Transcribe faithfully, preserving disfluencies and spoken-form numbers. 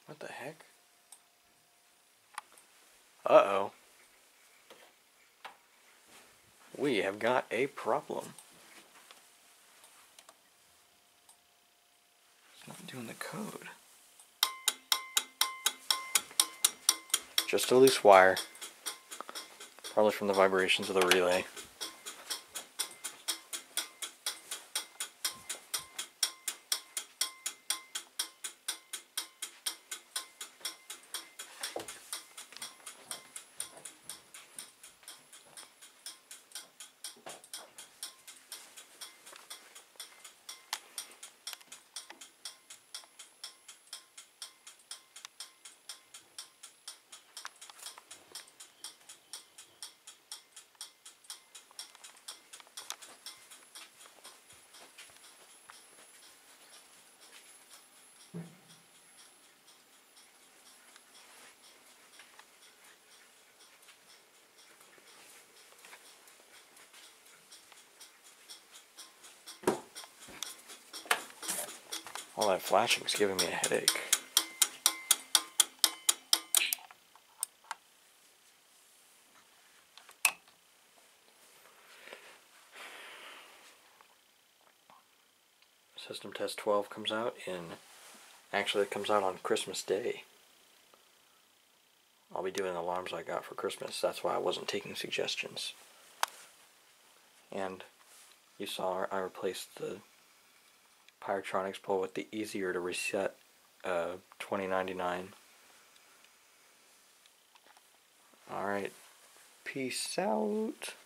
What the heck? Uh-oh. We have got a problem. It's not doing the code. Just a loose wire. Probably from the vibrations of the relay. All that flashing is giving me a headache. System test twelve comes out in, actually it comes out on Christmas Day. I'll be doing alarms I got for Christmas, that's why I wasn't taking suggestions. And you saw I replaced the Pyrotronics pole with the easier to reset uh, twenty ninety-nine. Alright, peace out.